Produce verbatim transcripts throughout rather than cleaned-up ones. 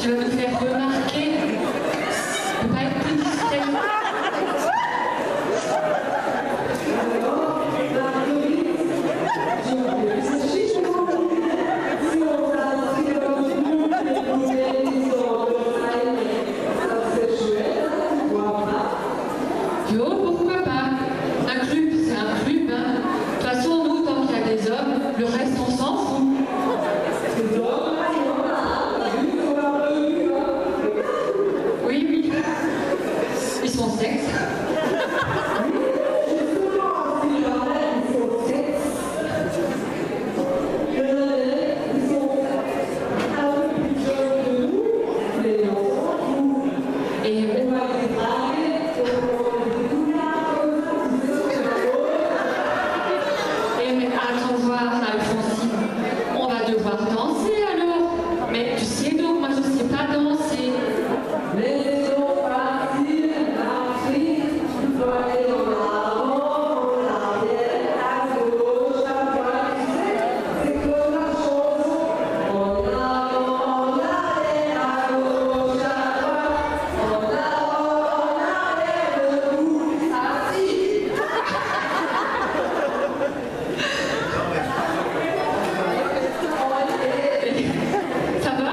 Tu vas me faire remarquer. Tu peux pas être plus discret. Yo, pourquoi pas? Un club, c'est un club. Hein. De toute façon, nous, tant qu'il y a des hommes, le reste, on s'en fout. Oui, oui. Ils sont sexes. Et attends voir, Alphonsine, on va devoir danser alors. Mais tu sais donc, moi je ne sais pas danser. Laissons partir la fille, il faut aller en avant, en arrière, à gauche, à droite, tu sais, c'est comme la chanson. En avant, en arrière, à gauche, à droite, en avant, en arrière, debout, assis. Ça va?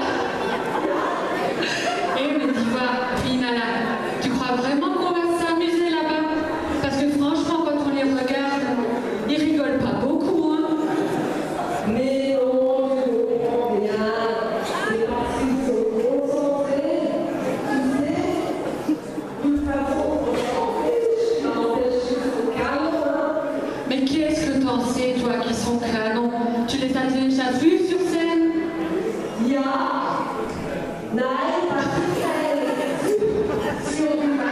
Eh mais dis voir, Inala, tu crois vraiment qu'on va s'amuser là-bas? Parce que franchement, quand on les regarde, ils rigolent pas beaucoup, hein? Mais non, je comprends bien, c'est parce qu'ils sont concentrés, tu sais, de toute façon, on s'en fiche, ça empêche qu'ils sont canons. Mais qu'est-ce que t'en sais, toi, qui sont canons? Tu les as déjà vus sur scène? Ja, nein, das ist kein.